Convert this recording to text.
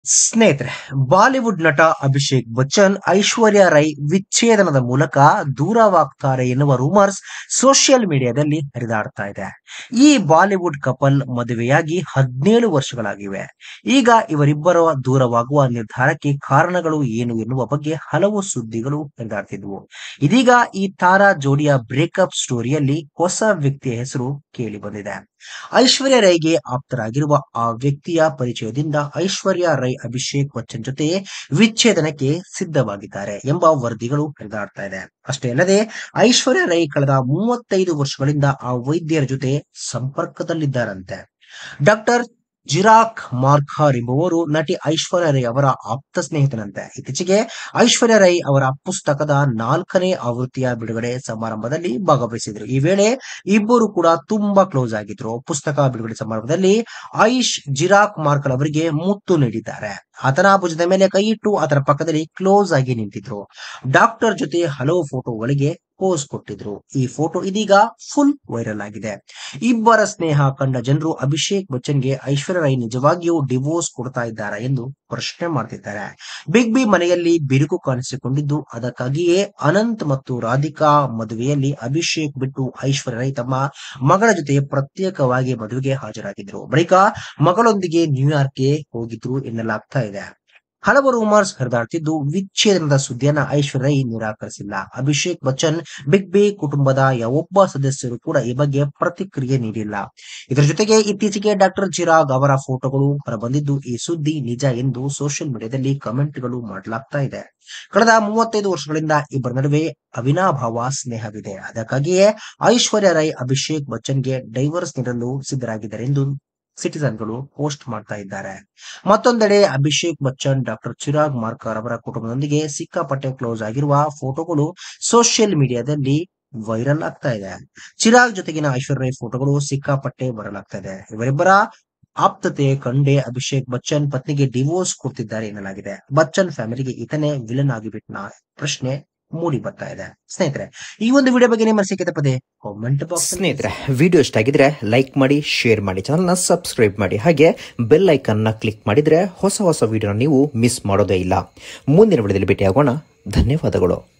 ಸ್ನೇಹಿತರೆ, ಬಾಲಿವುಡ್ ನಟ ಅಭಿಷೇಕ್ ಬಚ್ಚನ್ ಐಶ್ವರ್ಯ ರೈ ವಿಚ್ಛೇದನದ ಮೂಲಕ ದೂರವಾಗ್ತಾರೆ ಎನ್ನುವ ರೂಮರ್ಸ್ ಸೋಷಿಯಲ್ ಮೀಡಿಯಾದಲ್ಲಿ ಹರಿದಾಡ್ತಾ ಇದೆ. ಈ ಬಾಲಿವುಡ್ ಕಪಲ್ ಮದುವೆಯಾಗಿ 17 ವರ್ಷಗಳಾಗಿವೆ. ಈಗ ಇವರಿಬ್ಬರ ದೂರವಾಗುವ ನಿರ್ಧಾರಕ್ಕೆ ಕಾರಣಗಳು ಏನು ಎನ್ನುವ ಬಗ್ಗೆ ಹಲವು ಸುದ್ದಿಗಳು ಹರಿದಾಡ್ತಿದ್ವು. ಇದೀಗ ಈ ತಾರಾ ಜೋಡಿಯ ಬ್ರೇಕಪ್ ಸ್ಟೋರಿಯಲ್ಲಿ ಹೊಸ ವ್ಯಕ್ತಿಯ ಹೆಸರು ಕೇಳಿ ಬಂದಿದೆ. ಐಶ್ವರ್ಯ ರೈಗೆ ಆಪ್ತರಾಗಿರುವ ಆ ವ್ಯಕ್ತಿಯ ಪರಿಚಯದಿಂದ ಐಶ್ವರ್ಯ ರೈ ಅಭಿಷೇಕ್ ಬಚ್ಚನ್ ಜೊತೆ ವಿಚ್ಛೇದನಕ್ಕೆ ಸಿದ್ಧವಾಗಿದ್ದಾರೆ ಎಂಬ ವರದಿಗಳು ಹರಿದಾಡ್ತಾ ಇದೆ. ಅಷ್ಟೇ ಅಲ್ಲದೆ ಐಶ್ವರ್ಯ ರೈ ಕಳೆದ 35 ವರ್ಷಗಳಿಂದ ಆ ವೈದ್ಯರ ಜೊತೆ ಸಂಪರ್ಕದಲ್ಲಿದ್ದಾರಂತೆ. ಡಾಕ್ಟರ್ ಜಿರಾಕ್ ಮಾರ್ಕರ್ ಎಂಬುವರು ನಟಿ ಐಶ್ವರ್ಯ ರೈ ಅವರ ಆಪ್ತ ಸ್ನೇಹಿತನಂತೆ. ಇತ್ತೀಚೆಗೆ ಐಶ್ವರ್ಯ ರೈ ಅವರ ಪುಸ್ತಕದ 4ನೇ ಆವೃತ್ತಿಯ ಬಿಡುಗಡೆ ಸಮಾರಂಭದಲ್ಲಿ ಭಾಗವಹಿಸಿದ್ರು. ಈ ವೇಳೆ ಇಬ್ಬರು ಕೂಡ ತುಂಬಾ ಕ್ಲೋಸ್ ಆಗಿದ್ರು. ಪುಸ್ತಕ ಬಿಡುಗಡೆ ಸಮಾರಂಭದಲ್ಲಿ ಜಿರಾಕ್ ಮಾರ್ಕರ್ ಅವರಿಗೆ ಮುತ್ತು ನೀಡಿದ್ದಾರೆ. ಆತನ ಭುಜದ ಮೇಲೆ ಕೈ ಇಟ್ಟು ಆತನ ಪಕ್ಕದಲ್ಲಿ ಕ್ಲೋಸ್ ಆಗಿ ನಿಂತಿದ್ರು. ಡಾಕ್ಟರ್ ಜೊತೆ ಹಲವು ಫೋಟೋಗಳಿಗೆ ಪೋಸ್ ಕೊಟ್ಟಿದ್ರು. ಈ ಫೋಟೋ ಇದೀಗ ಫುಲ್ ವೈರಲ್ ಆಗಿದೆ. ಇಬ್ಬರ ಸ್ನೇಹ ಕಂಡ ಜನರು ಅಭಿಷೇಕ್ ಬಚ್ಚನ್ಗೆ ಐಶ್ವರ್ಯ ರೈ ನಿಜವಾಗಿಯೂ ಡಿವೋರ್ಸ್ ಕೊಡ್ತಾ ಇದ್ದಾರಾ ಎಂದು ಪ್ರಶ್ನೆ ಮಾಡ್ತಿದ್ದಾರೆ. ಬಿಗ್ ಬಿ ಮನೆಯಲ್ಲಿ ಬಿರುಕು ಕಾಣಿಸಿಕೊಂಡಿದ್ದು ಅದಕ್ಕಾಗಿಯೇ ಅನಂತ್ ಮತ್ತು ರಾಧಿಕಾ ಮದುವೆಯಲ್ಲಿ ಅಭಿಷೇಕ್ ಬಿಟ್ಟು ಐಶ್ವರ್ಯ ರೈ ತಮ್ಮ ಮಗಳ ಜೊತೆ ಪ್ರತ್ಯೇಕವಾಗಿ ಮದುವೆಗೆ ಹಾಜರಾಗಿದ್ರು. ಬಳಿಕ ಮಗಳೊಂದಿಗೆ ನ್ಯೂಯಾರ್ಕ್ಗೆ ಹೋಗಿದ್ರು ಎನ್ನಲಾಗ್ತಾ ಇದೆ. ಹಲವು ರೂಮರ್ಸ್ ಹರಿದಾಡ್ತಿದ್ದು ವಿಚ್ಛೇದನದ ಸುದ್ದಿಯನ್ನ ಐಶ್ವರ್ಯ ರೈ ನಿರಾಕರಿಸಿಲ್ಲ. ಅಭಿಷೇಕ್ ಬಚ್ಚನ್ ಬಿಗ್ ಬಿ ಕುಟುಂಬದ ಯಾವೊಬ್ಬ ಸದಸ್ಯರು ಕೂಡ ಈ ಬಗ್ಗೆ ಪ್ರತಿಕ್ರಿಯೆ ನೀಡಿಲ್ಲ. ಇದರ ಜೊತೆಗೆ ಇತ್ತೀಚೆಗೆ ಡಾಕ್ಟರ್ ಚಿರಾಗ್ ಅವರ ಫೋಟೋಗಳು ಹೊರಬಂದಿದ್ದು ಈ ಸುದ್ದಿ ನಿಜ ಎಂದು ಸೋಷಿಯಲ್ ಮೀಡಿಯಾದಲ್ಲಿ ಕಮೆಂಟ್ಗಳು ಮಾಡಲಾಗ್ತಾ ಇದೆ. ಕಳೆದ 35 ವರ್ಷಗಳಿಂದ ಇಬ್ಬರ ನಡುವೆ ಅವಿನಾಭಾವ ಸ್ನೇಹವಿದೆ. ಅದಕ್ಕಾಗಿಯೇ ಐಶ್ವರ್ಯ ರೈ ಅಭಿಷೇಕ್ ಬಚ್ಚನ್ಗೆ ಡೈವರ್ಸ್ ನೀಡಲು ಸಿದ್ಧರಾಗಿದ್ದಾರೆ ಎಂದು ಸಿಟಿಸನ್ಗಳು ಪೋಸ್ಟ್ ಮಾಡ್ತಾ ಇದ್ದಾರೆ. ಮತ್ತೊಂದೆಡೆ ಅಭಿಷೇಕ್ ಬಚ್ಚನ್ ಡಾಕ್ಟರ್ ಚಿರಾಗ್ ಮಾರ್ಕರ್ ಅವರ ಕುಟುಂಬದೊಂದಿಗೆ ಸಿಕ್ಕಾಪಟ್ಟೆ ಕ್ಲೋಸ್ ಆಗಿರುವ ಫೋಟೋಗಳು ಸೋಷಿಯಲ್ ಮೀಡಿಯಾದಲ್ಲಿ ವೈರಲ್ ಆಗ್ತಾ ಇದೆ. ಚಿರಾಗ್ ಜೊತೆಗಿನ ಐಶ್ವರ್ಯ ರೈ ಫೋಟೋಗಳು ಸಿಕ್ಕಾಪಟ್ಟೆ ವೈರಲ್ ಆಗ್ತಾ ಇದೆ. ಇವರಿಬ್ಬರ ಆಪ್ತತೆ ಕಂಡೇ ಅಭಿಷೇಕ್ ಬಚ್ಚನ್ ಪತ್ನಿಗೆ ಡಿವೋರ್ಸ್ ಕೊಡ್ತಿದ್ದಾರೆ ಎನ್ನಲಾಗಿದೆ. ಬಚ್ಚನ್ ಫ್ಯಾಮಿಲಿಗೆ ಈತನೇ ವಿಲನ್ ಆಗಿಬಿಟ್ನ ಪ್ರಶ್ನೆ ಮೂಡಿ ಬರ್ತಾ ಇದೆ. ಸ್ನೇಹಿತರೆ, ಈ ಒಂದು ವಿಡಿಯೋ ಬಗ್ಗೆ ನಿಮ್ಮ ಅನಿಸಿಕೆ ಪದೇ ಕಾಮೆಂಟ್ ಬಾಕ್ಸ್. ಸ್ನೇಹಿತರೆ, ವಿಡಿಯೋ ಇಷ್ಟ ಆಗಿದ್ರೆ ಲೈಕ್ ಮಾಡಿ, ಶೇರ್ ಮಾಡಿ, ಚಾನಲ್ನ ಸಬ್ಸ್ಕ್ರೈಬ್ ಮಾಡಿ, ಹಾಗೆ ಬೆಲ್ ಐಕನ್ ನ ಕ್ಲಿಕ್ ಮಾಡಿದ್ರೆ ಹೊಸ ವಿಡಿಯೋನ ನೀವು ಮಿಸ್ ಮಾಡೋದೇ ಇಲ್ಲ. ಮುಂದಿನ ವಿಡಿಯೋದಲ್ಲಿ ಭೇಟಿಯಾಗೋಣ. ಧನ್ಯವಾದಗಳು.